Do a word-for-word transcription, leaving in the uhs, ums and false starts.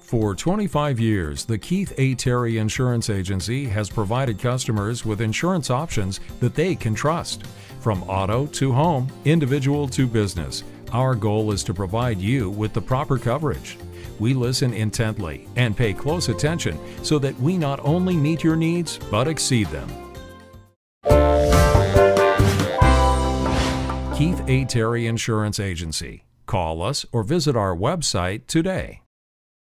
For twenty-five years, the Keith A. Terry Insurance Agency has provided customers with insurance options that they can trust. From auto to home, individual to business, our goal is to provide you with the proper coverage. We listen intently and pay close attention so that we not only meet your needs, but exceed them. Keith A. Terry Insurance Agency. Call us or visit our website today.